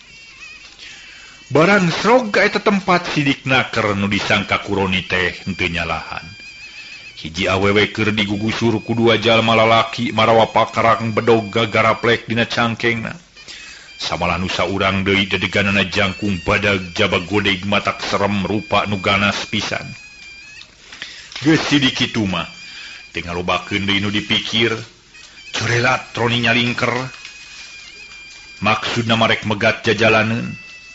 Barang srog ka eta tempat sidik naker nu disangka ku Roni teh henteu nyalahan. hiji awewe keur digugusur ku dua jalma lalaki marawa pakarang bedog gagara plek dina cangkengna. Samalah nu saurang deui dedeganana jangkung badag jabag godeg matak serem rupa nu ganas pisan. Geus sidi kitu mah teu ngalobakeun deui nu dipikir, corelat Roni nyalingker. Maksudna marek megat jajalaneun.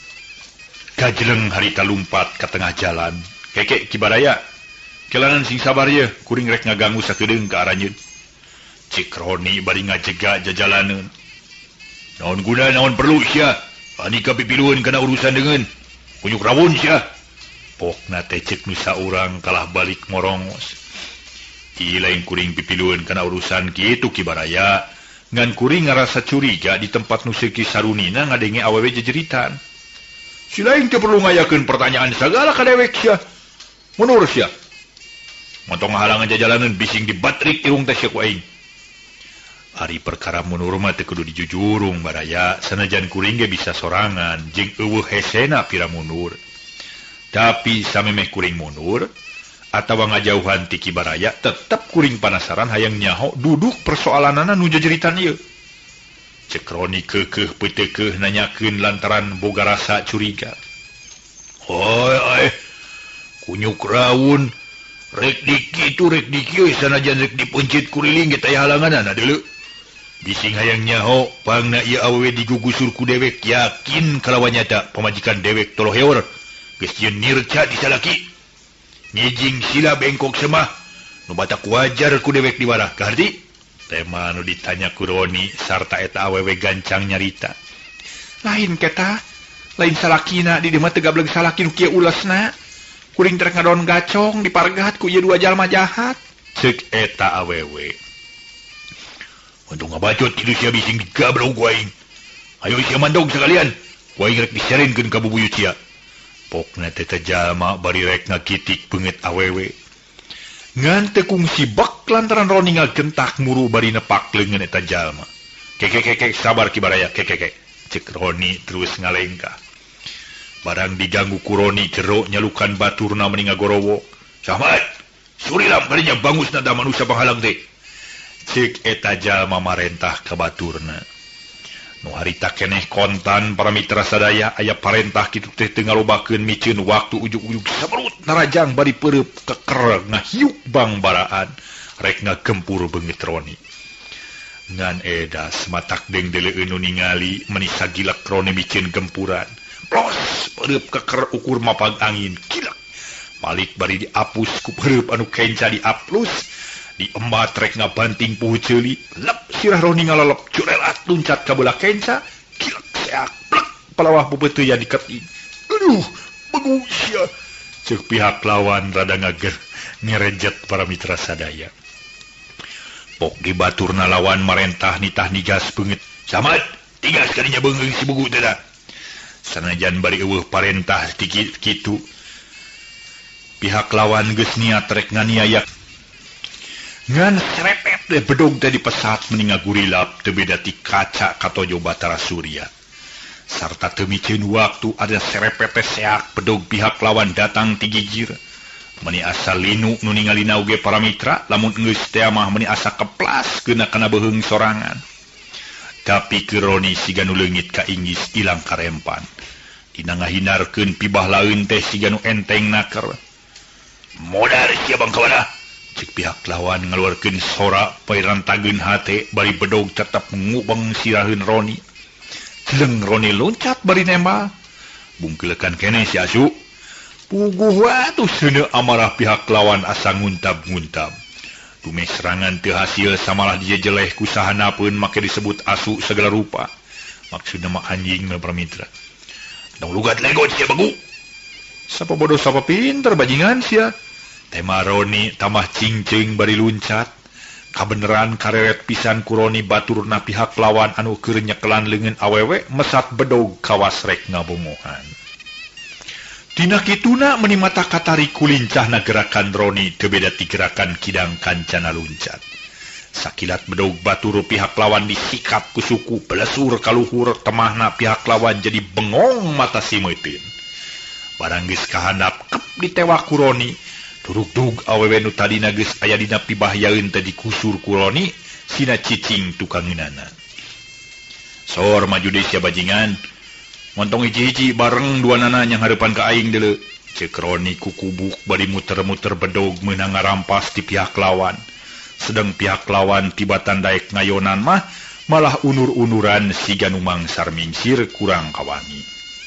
Gajleng harita lumpat ka tengah jalan. Keke kibaraya, kelanan sing sabar ye, kuring rek ngaganggu sakedeung ka aranjeun. Cik Roni bari ngajega jajalaneun. Naon guna naon perlu sia? Ani kapipilueun kana urusan deungeun. Kunyuk rawon sia. Pokna teh cek nu saurang kalah balik morongos. Ti lain kuring pipilueun kana urusan kitu kibaraya, ngan kuring ngarasa curiga di tempat nu seuki sarunina ngadenge awewe jejeritan. Si lain teu perlu ngayakeun pertanyaan sagala ka dewek sia. Munur sia. Montong halangan jajalaneun bising dibatrik irung teh sia ku aing. Ari perkara munur mah teu kudu dijujurung baraya, sanajan kuring ge bisa sorangan jeung eueuh hesena pira munur. Tapi samemeh kuring munur atawa ngajauhan ti kibaraya, tetep kuring panasaran hayang nyaho duduk persoalanana nu jejeritan ieu. Cek Roni keukeuh peuteukeuh nanyakeun lantaran boga rasa curiga. Hoi, kunyuk rawun, rek dikitu rek dikieu sanajan rek dipencit kuriling ge taya halanganana deuleu. Bising hayang nyaho pangna ieu awewe digugusur ku dewek, yakin kalawan nyata pamajikan dewek toloh heor geus yeun nirca di salaki. Ngijing sila bengkok semah nu batak wajar ku dewek di warah kaharti. Tema nu ditanya ku Roni sarta eta awewe gancang nyarita. Lain keta, lain salakina di dieu mah teu gableng salaki nu kieu ulesna. Kuring trek ngadon gacong dipargat ku ieu dua jalma jahat. Ceuk eta awewe. Untung ngabacot tilu sia bising digablog ku aing. Ayo sia mandog sakalian. Ku aing rek diserenkeun ka bubuyut sia. Pokna teh jalma bari rek ngakitik beungeut awewe. Ngan teu kungsi bak lantaran Roni ngagentak muru bari nepak leungeun eta jalma. Kek sabar kibaraya kek. Cek Roni terus ngalengkah. Barang diganggu ku Roni jero nyalukan baturna meni ngagorowo. Sahmat, surilam barinya bangusna da manusia panghalang teh. Cek eta jalma marentah ka baturna. Nu harita keneh kontan para mitra sadaya aya parentah kitu teh teu ngalobakeun miceun waktu ujug-ujug saperut narajang bari peureup keker ngahiuk bangbaraan rek ngagempur beungeut Roni. Ngan edas matak dengdeleueun nu ningali meni sagilak Roni miceun gempuran. Plos peureup keker ukur mapag angin kilak. Balik bari diapus ku peureup anu kenca diaplus. Diembat rek ngabanting puhu ceuli, lep sirah Roni ngalolop curelat luncat ka beula kenca, kilak seak plek palawah bubeuteung ya diketing. Aduh, begu sia. Ceuk pihak lawan rada ngerejet para mitra sadaya. Pok di baturna lawan marentah nitah nigas beungeut. Camat, tigas kadinya beungeung si begu teh da. Sanajan bari eueuh parentah dikit kitu. Pihak lawan geus niat rek nganiaya. Ngan serepet deh bedog tadi pesat meninga gurilap teu beda ti kaca katojo Batara Surya. Sarta teu miceun waktu ada serepet teh seak bedog pihak lawan datang ti gigir. Meni asa linu nu ningalina oge para mitra lamun geus teh mah meni asa keplas geuna kana beuheung sorangan. Tapi ke Roni siga nu leungit ka inggis ilang karempan. Dina ngahinarkeun pibah laeun teh siga nu enteng naker. Modar sia bangkawana. Cik pihak lawan ngaluarkeun sora pairantageun hate bari bedog tetep ngubeng siraheun Roni. Jeleng Roni loncat bari nembal. Bungkeulekan keneh si asu. Puguh atuh seuneu amarah pihak lawan asa nguntab-nguntab. Dumeh serangan teu hasil samalah dijejeleh ku sahanapeun make disebut asu segala rupa. Maksudna mah anjing mah pramitra. Dong lugat legot sia begu. Sapa bodoh sapa pinter bajingan sia. Tema Roni tamah cingcing bari luncat. Kabeneran kareret pisan ku Roni baturna pihak lawan anu keur nyekelan leungeun awewe mesat bedog kawas rek ngabongohan. Dina kituna meuni mata katari kulincahna gerakan Roni teu beda ti gerakan kidang kancana luncat. Sakilat bedog batur pihak lawan disikap ku suku belesur kaluhur temahna pihak lawan jadi bengong mata simeuteun. Barang geus kahandap kep ditewak ku Roni. Turug-dug awewe nu tadina geus aya dina pibahyaeun tadi kusur kuloni sina cicing tukangeunana. Sor maju deui sia bajingan. Montong hiji-hiji bareng duanana yang hareupan ka aing deuleu. Ceuk Roni ku kubuk bari muter-muter bedog meunang ngarampas ti pihak lawan. Sedang pihak lawan tibatan daek ngayonan mah malah unur-unuran siga nu mangsar mingsir kurang kawani.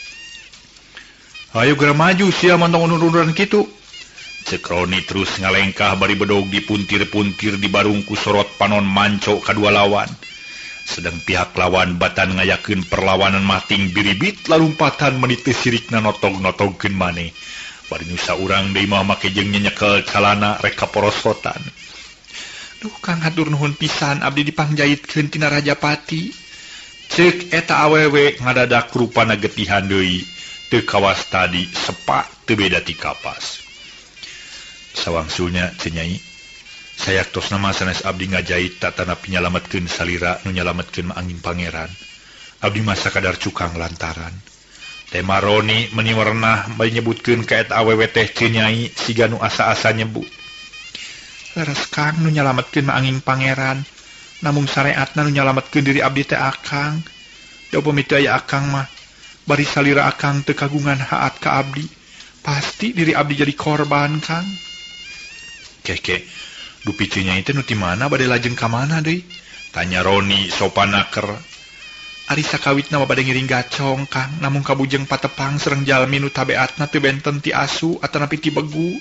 Ayo geura maju sia montong unur-unuran kitu. Ceuk Roni terus ngalengkah bari bedog dipuntir-puntir di barung ku sorot panon manco kadua lawan. Sedang pihak lawan batan ngayakeun perlawanan mating biribit lalumpatan menit sirikna notog-notogkeun maneh. Bari nu saurang deui mah make jeung nyenyekel calana rek kaporosotan. Duh Kang hatur nuhun pisan abdi dipangjahitkeun tina Rajapati. Ceuk eta awewe ngadadak rupana getihan deui teu kawas tadi sepak teu beda ti kapas. Sawangsulnya Nyai, sayak tos nama sanes abdi ngajahit tatana pinyalametkeun salira nu nyalametkeun angin pangeran. Abdi masa kadar cukang lantaran. Tema Roni meni warna menyebutkeun ka eta awewe teh Nyai siga nu asa-asa nyebut. Leres Kang nu nyalametkeun angin pangeran, namung sareatna nu nyalametkeun diri abdi teh Akang. Da upami teu aya Akang mah, bari salira Akang teu kagungan haat ka abdi, pasti diri abdi jadi korban Kang. Keke, dupi Nyai teh nu ti mana bade lajeng ka mana deui? Tanya Roni sopanaker. Ari sakawitna mah bade ngiring gacong Kang, namung kabujeng patepang sareng jalmi nu tabeatna teu benten ti asu atanapi ti begu.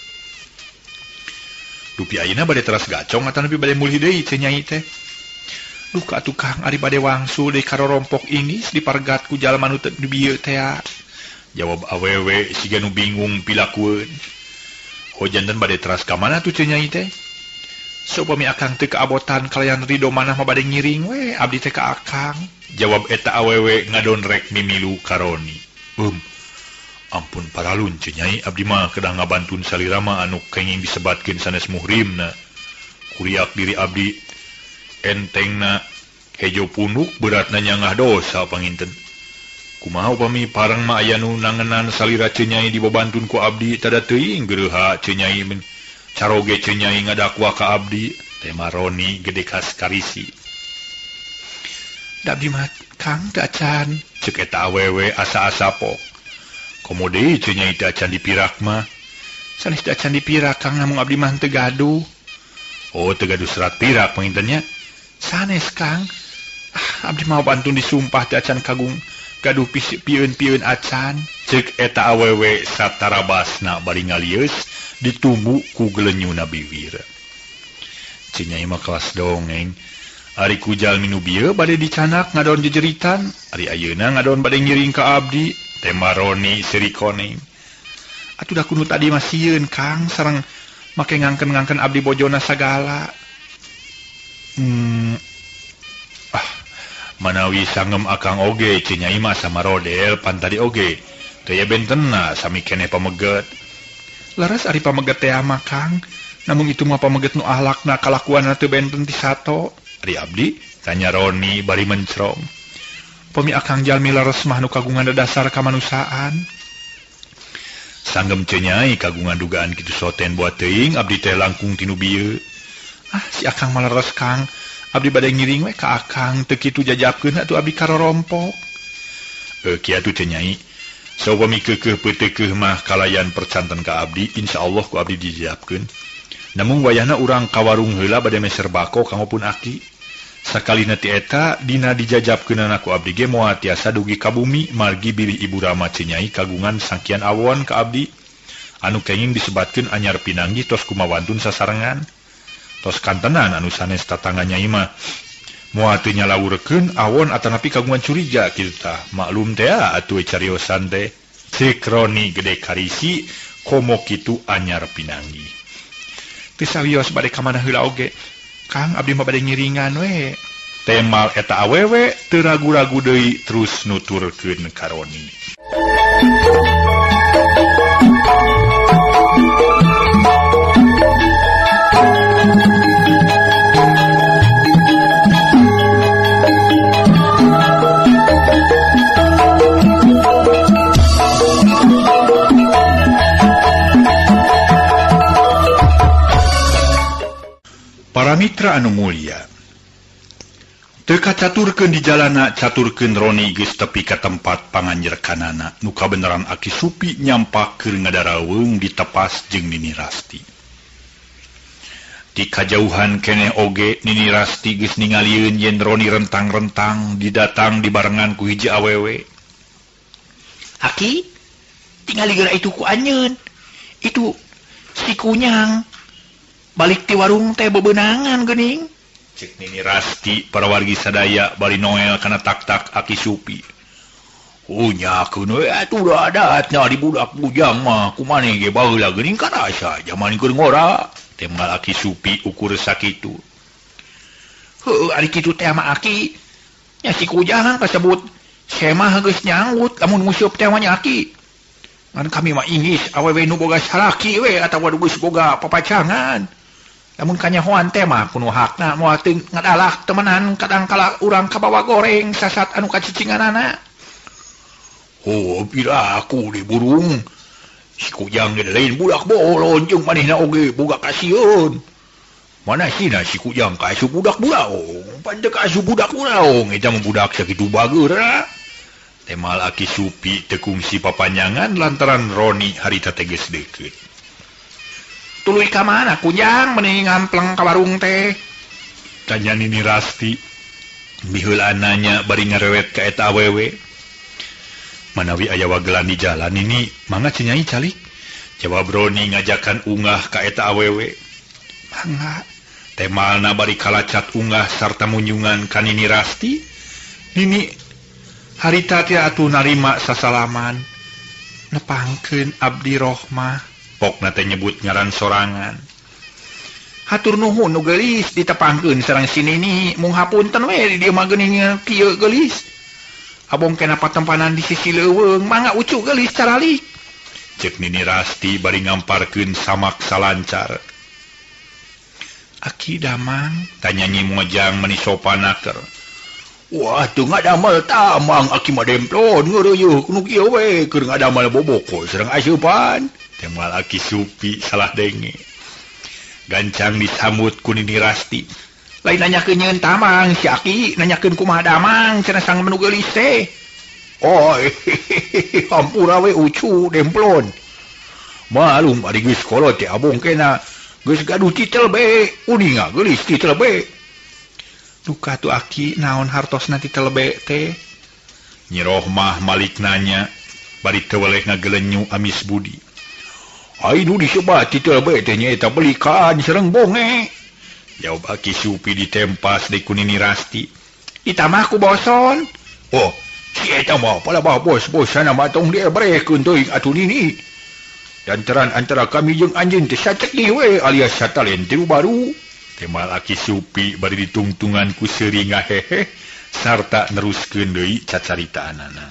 Dupi ayeuna bade teras gacong atanapi bade mulih deui Nyai teh. Duh ka atuh Kang ari bade wangsul deui karorompok ingis dipargat ku jalma nu teu dibieu teh. Jawab awewe siga nu bingung pilakueun. Janten bade teras ka mana tuh Nyai teh? Supami Akang teu kaabotan kalayan ridho manah mah bade ngiring we abdi teh ka Akang. Jawab eta awewe ngadon rek mimilu ka Roni. Ampun paralun Nyai, abdi mah kedah ngabantun salira mah anu kenging disebatkeun sanes muhrimna. Kuriak diri abdi entengna hejo punuk beratna nyangah dosa panginten. Kumaha upami parang mah aya nu nangenan salira Nyai dibabantun ku abdi tada teuing geureha Nyai men caroge Nyai ngadakwa ka abdi. Tema Roni gede kas karisi. Da abdi mah Kang teu acan, ceuk eta awewe asa-asa pok. Komo deui Nyai teu acan dipirak mah. Sanes teu acan dipirak Kang namung abdi mah teu gaduh. Oh teu gaduh serat pirak pangintennya. Sanes Kang. Abdi mah bantun disumpah teu acan kagung gaduh pieun-pieun acan. Ceuk eta awewe satarabasna bari ngalieus ditumbu ku gelenyuna bibir. Nyai mah kelas dongeng. Ari ku jalmi nu bieu bade dicanak ngadon jejeritan, ari ayeuna ngadon bade ngiring ka abdi. Tema Roni sirikoneng. Atuh da kudu tadi mah sieun Kang sareng make ngangken-ngangken abdi bojona sagala. Manawi sangem Akang oge Nyai mah sama rodel pan tadi oge. Teu ya bentenna sami keneh pameget. Laras ari pameget teh mah Kang, namung itu mah pameget nu ahlakna kalakuanna teu benten ti sato. Ari abdi tanya Roni bari mencrong. Upami Akang jalmi laras mah nu kagungan dasar kamanusaan. Sanggem Nyai kagungan dugaan kitu soten buat teuing abdi teh langkung tinu bieu. Si Akang mah laras Kang. Abdi bade ngiring we ka Akang teu kitu jajabkeun atuh abdi karorompok. Kieu atuh Nyai. Saupami keukeuh peuteukeuh mah kalayan percanten ka abdi, insyaallah ku abdi dijajabkeun. Namun wayahna urang ka warung heula bade meser bako kangopun aki. Sakalina ti eta dina dijajabkeunana ku abdi ge moal tiasa dugi ka bumi margi bilih Ibu Rama Nyai kagungan sangkian awon ka abdi. Anu kenging disebatkeun anyar pinanggi tos kumawantun sasarengan. Tos kantenan anu sanes tatangga Nyai mah moal teu nyalawurkeun awon atanapi kagungan curiga kitu tah. Maklum teh atuh cariosan teh. Ceuk Roni gede karisi komo kitu anyar pinanggi. Teu sawios bade ka mana heula oge. Kang abdi mah bade ngiringan we. Temal eta awewe teu ragu-ragu deui terus nuturkeun ka Roni. Mitra anu mulia teka caturkeun di jalana caturkeun Roni geus tepi ka tempat panganjerkanana nu kabeneran Aki Supi nyampak keur ngadarawung di tepas jeung Nini Rasti. Di kajauhan keneh oge Nini Rasti geus ningalieun yen Roni rentang-rentang didatang dibarengan ku hiji awewe. Aki, tingali geura itu ku anjeun. Itu si Kunyang balik ti warung teh bebenangan geuning. Cek Nini Rasti para wargi sadaya bari noel kana tak-tak Aki Supi. Nyakeun we atuh da adatna di budak bujang mah kumaneh ge baheula geuning karasa jaman keur ngora. Temal Aki Supi ukur sakitu. Heuh ari kitu teh mah Aki. Nya si Kujang kasebut saya mah geus nyanggut lamun musup teh mah nya Aki. Ngan kami mah ingis awewe nu boga salaki we atawa geus boga papacangan. Lamun kanyahoan teh mah kudu hakna moal teu ngadalak temenan kadang kala urang kabawa goreng sasat anu kacicinganana. Oh, pira aku di burung. Si Kujang ge lain budak bolon jeung manehna oge boga kasieun. Mana sina si Kujang ka asup budak buraong. Pan teu ka asup budak buraong eta mah budak sakitu bageura. Temal Aki Supi teu kungsi papanjangan lantaran Roni harita teh geus deukeut. Tuluy ka mana Kujang meuni ngampleng ka warung teh? Tanya Nini Rasti. Biheulananya bari ngarewet ka eta awewe. Manawi aya wagelan di jalan ini mangga cenai calik. Jawab Roni ngajakan unggah ka eta awewe. Mangga. Temalna bari kalacat unggah sarta munjungan ka Nini Rasti. Nini harita teh atuh narima sasalaman. Nepangkeun abdi Rohmah. Pokna teh nyebut ngaran sorangan. Hatur nuhun nu geulis ditepangkeun sareng si Nini mung hapunten we di dieu mah geuning kieu geulis. Abong kena patempanan di sisi leuweung mangga ucu geulis caralik. Cek Nini Rasti bari ngamparkeun samak salancar. Aki damang tanya Nyi Mojang meni sopanaker. Wah teu ngadamel tamang Aki mah demplon ngeureuyeuh nu kieu we keur ngadamel boboko sareng aseupan. Temal Aki Supi salah denge. Gancang disambut ku Nini Rasti. Lain nanyakeun nyeun tamang si Aki nanyakeun kumaha damang cenah sang menu geulis teh. Oh hampura we ucu demplon. Malum ari geus kolot teh abong kena geus gaduh titel be uninga geulis titel be. Duka tu Aki naon hartosna titel be teh? Nyi Rohmah malik nanya bari teu weleh ngagelenyu amis budi. Ai nu disebat titel be teh nya eta belikan sareng bonge. Jawab Aki Supi ditempas deui ku Nini Rasti. Ditamah ku boson. Oh, si eta mah palabah bos-bosana mah tong diebrehkeun teuing atuh Nini. Dantaran antara kami jeung anjeun teh satekni we alias satalen tilu baru. Temal Aki Supi bari ditungtungan ku seuri ngahehe sarta neruskeun deui cacaritaanana.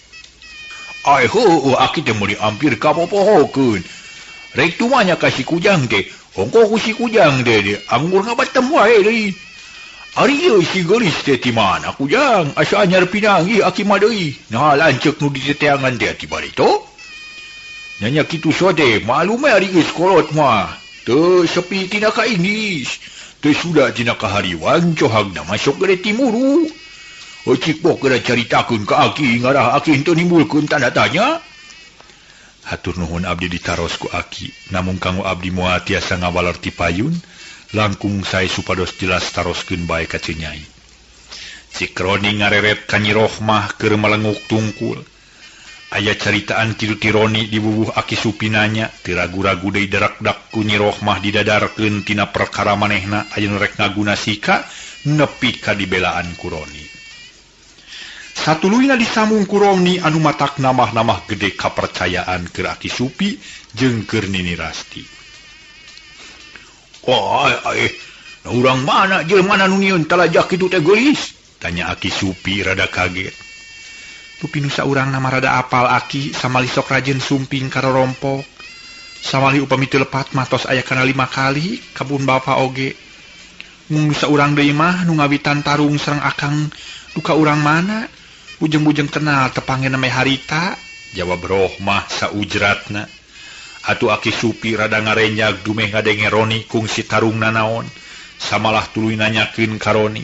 Ai heuh Aki teh meuli ampir kapopohokeun. Rek tumanya ka si Kujang teh, ongko ku si Kujang teh anggur ngabatem wae deui. Ari ieu si geulis teh ti mana Kujang? Asa anyar pinanggi Aki mah deui. Nah lanceuk nu diteteangan teh ti bari to. Nya kitu sode, malum ari geus kolot mah. Teu sepi tina ka ingis. Teu sudah tina ka hariwan cohagna masuk gede timuru. Cik pok geura caritakeun ka Aki ngarah Aki henteu nimbulkeun tanda tanya. Hatur nuhun abdi ditaros ku Aki, namun kanggo abdi moal tiasa ngawalor ti payun, langkung sae supados jelas taroskeun bae ka Nyai. Cik Roni ngareret ka Nyi Rohmah keur melenguk tungkul. Aya caritaan kitu ti Roni di bubuh Aki Supi nanya, teu ragu-ragu deui darak-dak ku Nyi Rohmah didadarkeun tina perkara manehna aya nu rek ngaguna sika nepi ka dibelaan ku Roni. Satuluyna disambung ku Roni anu matak namah-namah gede kapercayaan keur Aki Supi jeung keur Nini Rasti. Oh, urang mana jelema nu nyieun talajak kitu teh geulis? Tanya Aki Supi rada kaget. Tupi nu saurang nama rada apal Aki samali sok rajeun sumping karorompok. Samali upami teu lepat matos aya kana 5 kali kabun bapa oge. Mung nu saurang deui mah nu ngawitan tarung sareng akang duka urang mana? Bujeng-bujeng kenal tepange name harita. Jawab Rohmah saujratna. Atuh Aki Supi rada ngarenjag dumeh ngadenge Roni kung si tarungna naon. samalah tuluy nanyakeun karoni.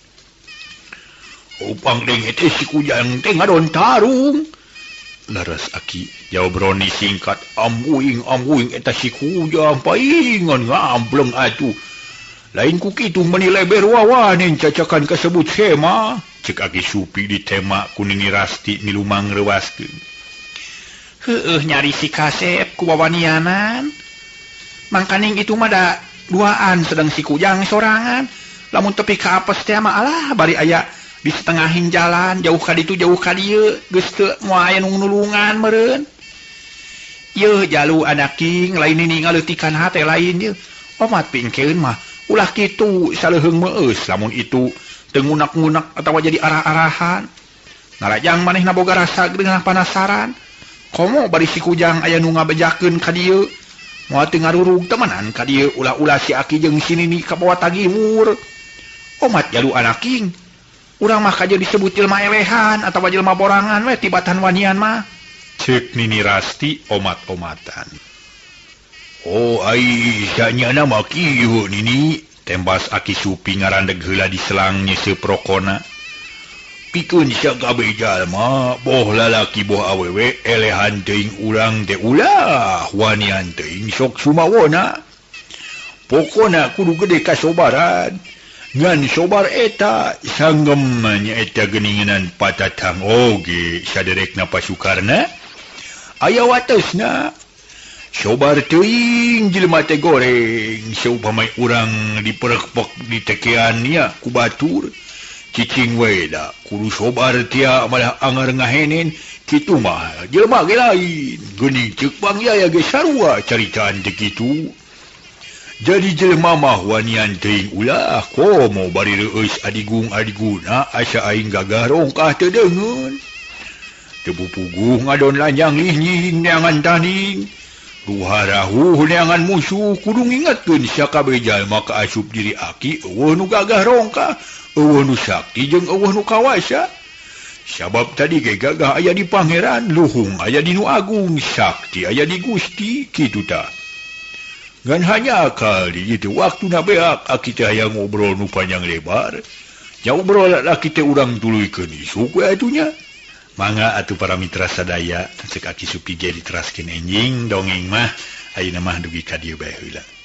Upang deng teh si kujang teh ngadon tarung. Laras Aki jawab Roni singkat. Ambuing eta si kujang paingan ngambleng atuh. Lain ku kitu menilai berwawanen cacakan kasebut Hema. Cek Aki Supi di tema kuning Rasti milumang rewaskeun. Heueuh nyari si Kasep ku wawanianan. Mangkaning itu mah da duaan sedang si kujang sorangan. Lamun tepi ka apes teh mah alah bari aya di setengahin jalan jauh ka ditu jauh ka dieu geus teu moal aya nu nulungan meureun. Yeuh jalu anaking lain ningaleutikkan hate lain yeuh. Omat pingkeun mah ulah kitu saleuheung meueus lamun itu teu ngunak-ngunak atawa jadi arah-arahan. Ngarajang manehna boga rasa geunah panasaran. Komo bari si kujang aya nu ngabejakeun ka dieu. Moal teu ngarurug temenan ka dieu ulah-ulah si Aki jeung si Nini ka bawah tagimur. Omat jalu anaking. Urang mah kaja disebut jelema elehan atau jelema borangan we tibatan wanian mah. Cek Nini Rasti omat-omatan. Oh ai janyana mah kieu Nini. Tembas Aki Supi ngarandeg heula di selang nyeseu prokona. Pikeun sia kabejal mah boh lalaki boh awewe elehan teuing urang teh ulah wanian teuing sok sumawona. Pokona kudu gede kasobaran. Ngan sobar eta sanggem nyaeta geuningan patatang oge saderekna pasukarna aya watesna sobar teuing jelema teh goreng saupamai urang diperekpek di tekean nya ku batur cicing we da kudu sobar tia malah anger ngahenen kitu mah jelema ge lain geuning ceuk pangyaya ge sarua caritaan teh kitu. Jadi jelema mah wanian teuing ulah komo bari reueus adigung-adiguna asa aing gagah rongkah teu deungeun. Teu pupuguh ngadon lanjang lihnying neangan taning. Ruharahuh neangan musuh kudu ngingetkeun sia kabeh jalma kaasup diri Aki eueuh nu gagah rongkah, eueuh nu sakti jeung eueuh nu kawasa. Sabab tadi ge gagah aya di pangeran, luhung aya di nu agung, sakti aya di Gusti kitu tah. Ngan hanya kali itu waktu na beak Aki teh aya ngobrol nu panjang lebar. Nya obrol laki teh urang tuluykeun isuk we atunya. Mangga atuh para mitra sadaya cek Aki Supi ge diteraskeun enjing dongeng mah ayeuna mah dugi ka dieu bae heula.